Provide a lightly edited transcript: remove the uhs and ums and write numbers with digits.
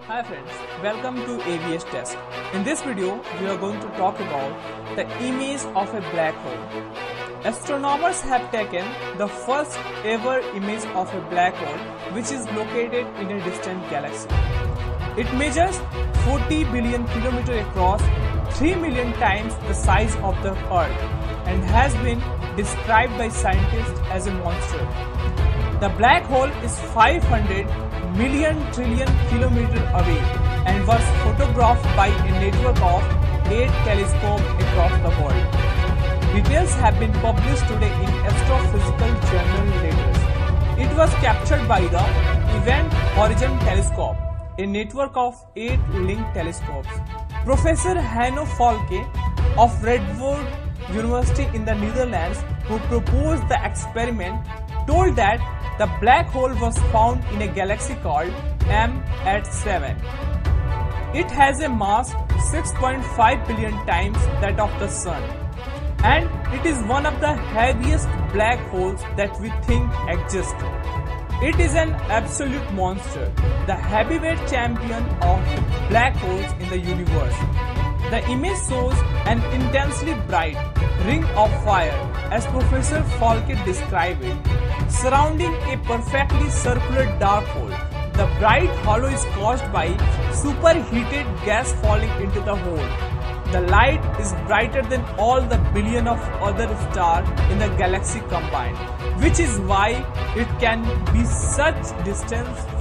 Hi friends, welcome to AVS Test. In this video, we are going to talk about the image of a black hole. Astronomers have taken the first ever image of a black hole which is located in a distant galaxy. It measures 40 billion kilometers across, 3 million times the size of the Earth, and has been described by scientists as a monster. The black hole is 500 million trillion kilometers away and was photographed by a network of 8 telescopes across the world. Details have been published today in Astrophysical Journal Letters. It was captured by the Event Horizon Telescope, a network of 8 linked telescopes. Professor Hanno Falke of Radboud University in the Netherlands, who proposed the experiment, told that the black hole was found in a galaxy called M at 7. It has a mass 6.5 billion times that of the Sun, and it is one of the heaviest black holes that we think exist. It is an absolute monster, the heavyweight champion of black holes in the universe. The image shows an intensely bright ring of fire, as Professor Falke described it, surrounding a perfectly circular dark hole. The bright hollow is caused by superheated gas falling into the hole. The light is brighter than all the billion of other stars in the galaxy combined, which is why it can be such distance